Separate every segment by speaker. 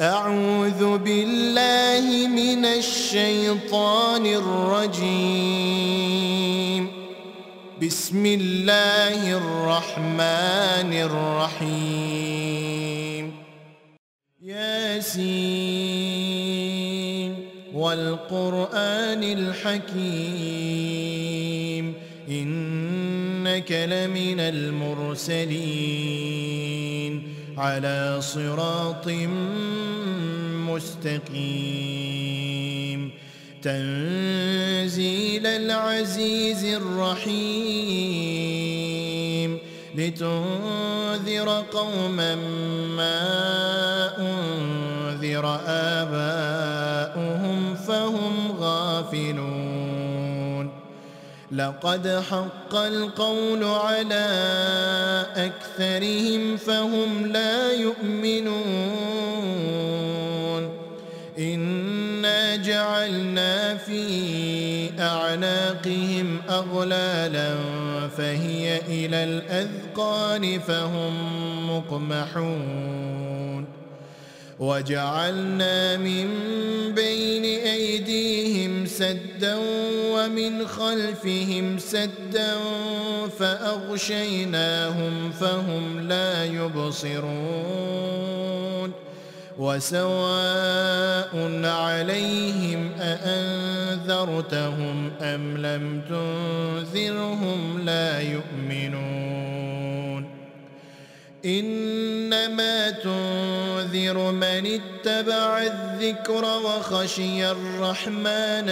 Speaker 1: أعوذ بالله من الشيطان الرجيم. بسم الله الرحمن الرحيم. ياسين والقرآن الحكيم إنك لمن المرسلين على صراط مستقيم تنزيل العزيز الرحيم لتنذر قوما ما أنذر آباؤهم فهم غافلون. لقد حق القول على أكثرهم فهم لا يؤمنون. إنا جعلنا في أعناقهم أغلالا فهي إلى الأذقان فهم مقمحون. وجعلنا من بين أيديهم سدا ومن خلفهم سدا فأغشيناهم فهم لا يبصرون. وسواء عليهم أأنذرتهم أم لم تنذرهم لا يؤمنون. إنما تنذر من اتبع الذكر وخشي الرحمن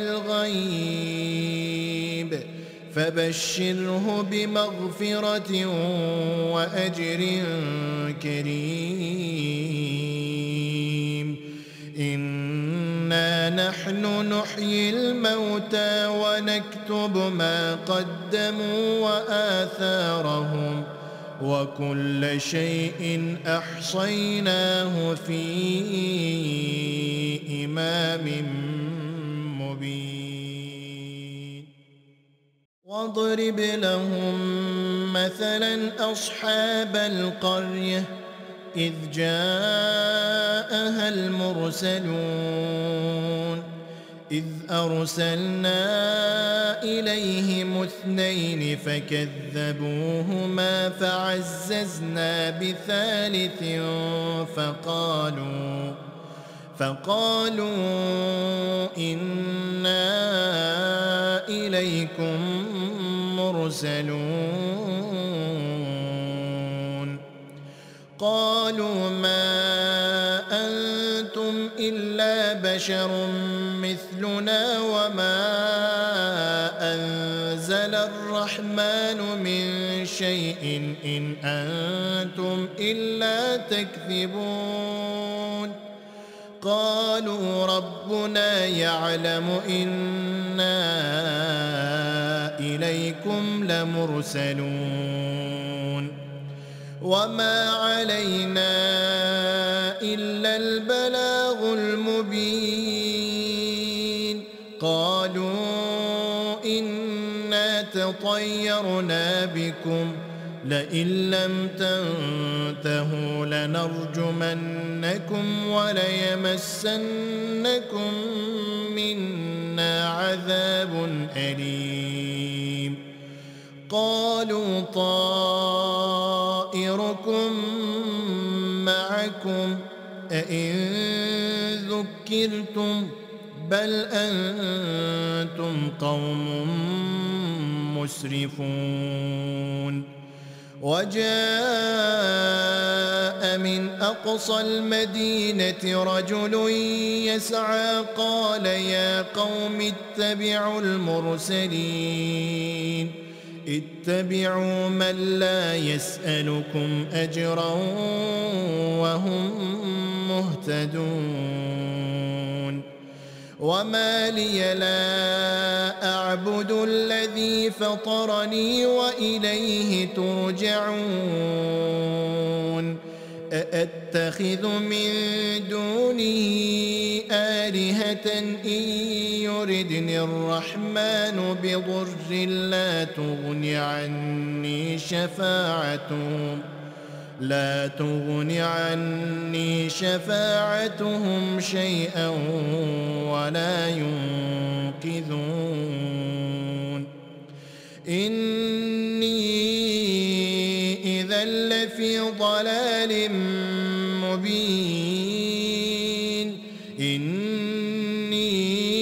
Speaker 1: بالغيب فبشره بمغفرة وأجر كريم. إنا نحن نحيي الموتى ونكتب ما قدموا وآثارهم وكل شيء أحصيناه في إمام مبين. واضرب لهم مثلا أصحاب القرية إذ جاءها المرسلون إذ أرسلنا إليهم 2 فكذبوهما فعززنا بثالث فقالوا إنا إليكم مرسلون. قالوا ما أنتم إلا بشر مثلنا وما أنزل الرحمن من شيء إن أنتم إلا تكذبون. قالوا ربنا يعلم إنا إليكم لمرسلون وما علينا إلا البلاغ المبين. قالوا إنا تطيرنا بكم لئن لم تنتهوا لنرجمنكم وليمسنكم منا عذاب أليم. قالوا طائركم معكم أئن ذكرتم بل أنتم قوم مسرفون. وجاء من أقصى المدينة رجل يسعى قال يا قوم اتبعوا المرسلين اتبعوا من لا يسألكم أجرا وهم مهتدون. وما لي لا أعبد الذي فطرني وإليه ترجعون. أأتخذ من دونه آلهة إن يردني الرحمن بضر لا تغن عني شفاعتهم لا تغن عني شفاعتهم شيئا ولا ينقذون إني إذا لفي ضلال مبين إني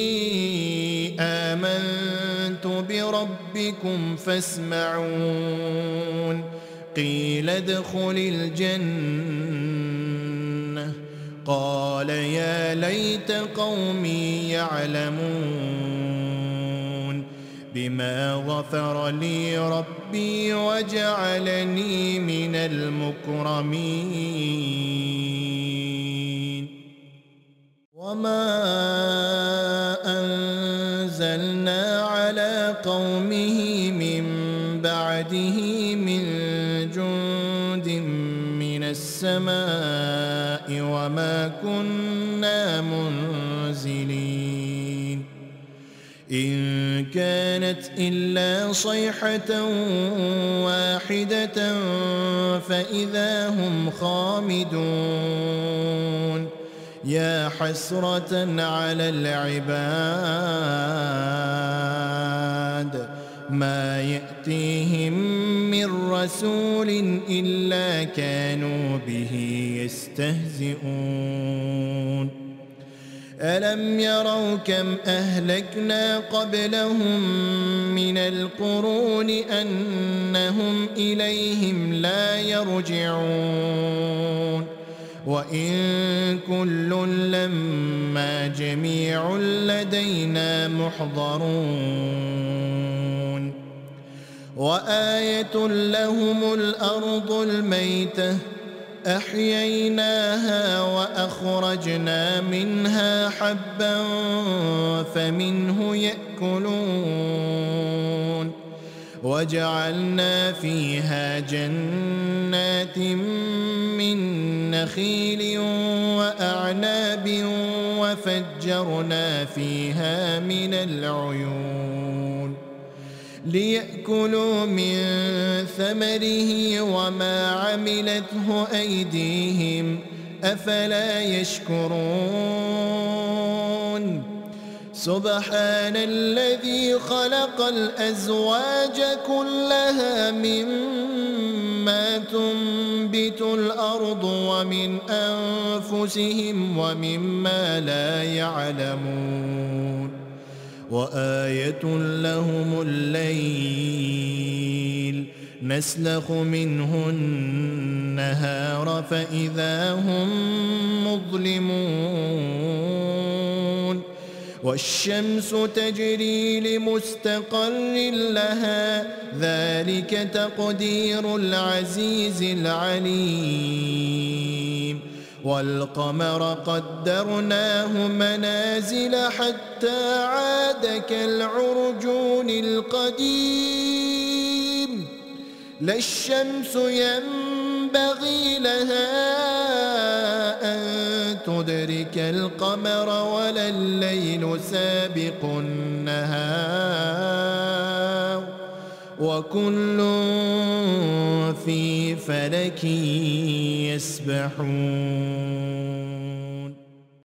Speaker 1: آمنت بربكم فاسمعون قيل ادخل الجنة قال يا ليت قومي يعلمون بما غفر لي ربي وجعلني من المكرمين وما أنزلنا على قومه من بعده من جند من السماء وما كنا منزلين إن كانت إلا صيحة واحدة فإذا هم خامدون يا حسرة على العباد ما يأتيهم من رسول إلا كانوا به يستهزئون ألم يروا كم أهلكنا قبلهم من القرون أنهم إليهم لا يرجعون وإن كل لما جميع لدينا محضرون وآية لهم الأرض الميتة أحييناها وأخرجنا منها حبا فمنه يأكلون وجعلنا فيها جنات من نخيل وأعناب وفجرنا فيها من العيون ليأكلوا من ثمره وما عملته أيديهم أفلا يشكرون سبحان الذي خلق الأزواج كلها مما تنبت الأرض ومن أنفسهم ومما لا يعلمون وآية لهم الليل نسلخ منه النهار فإذا هم مظلمون والشمس تجري لمستقر لها ذلك تقدير العزيز العليم والقمر قدرناه منازل حتى عاد كالعرجون القديم لا الشمس ينبغي لها أن تدرك القمر ولا الليل سابق النهار وكل في فلك يسبحون